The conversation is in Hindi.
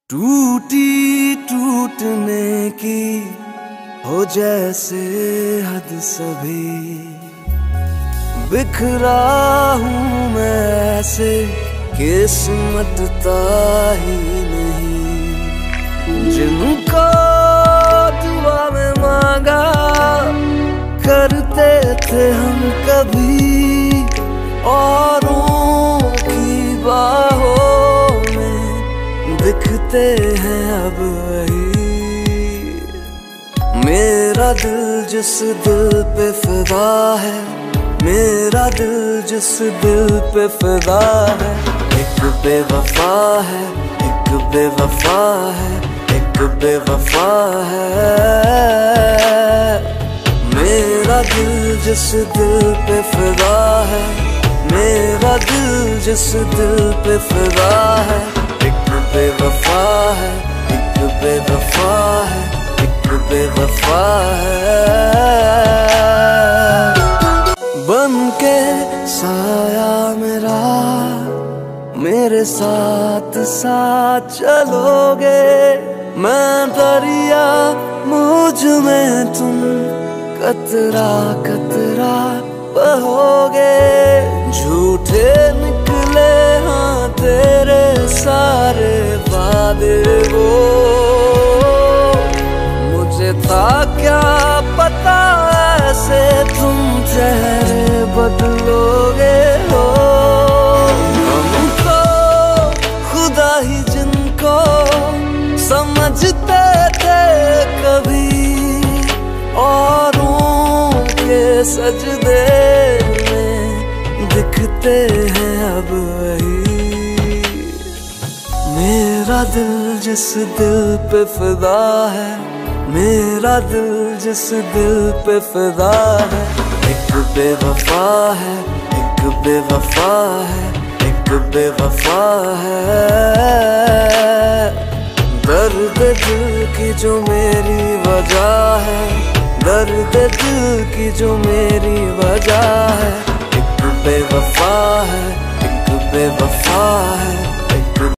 टूटी टूटने की हो जैसे हद सभी, बिखरा हूँ मैं ऐसे किस्मतता ही नहीं। जिनको दुआ में मांगा करते थे हम कभी, औरों की बाहों में दिखते हैं अब वही। मेरा दिल जिस दिल पे फिदा है, मेरा दिल जिस दिल पे फिदा है, एक बेवफा है, एक बेवफा है, एक बेवफा है। मेरा दिल जिस दिल पे फिदा है, मेरा दिल जिस दिल पे फिदा है, एक बेवफा है, एक बेवफा है, एक बेवफा है। बनके साया मेरा मेरे साथ साथ चलोगे, मैं दरिया मुझ में तुम कतरा कतरा बहोगे। झूठे निकले हाँ तेरे सारे वादे, वो मुझे था क्या पता ऐसे तुम चेहरे बदलोगे हो। हम तो खुदा ही जिनको समझते थे कभी, औरों के सजदे में दिखते हैं अब वही। मेरा दिल जिस दिल पे फिदा है, मेरा दिल जिस दिल पे फिदा है, एक बेवफा है, एक बेवफा है, एक बेवफा है। दर्द दिल की जो मेरी वजह है, दर्द दिल की जो मेरी वजह है, एक बेवफा है, एक बेवफा है।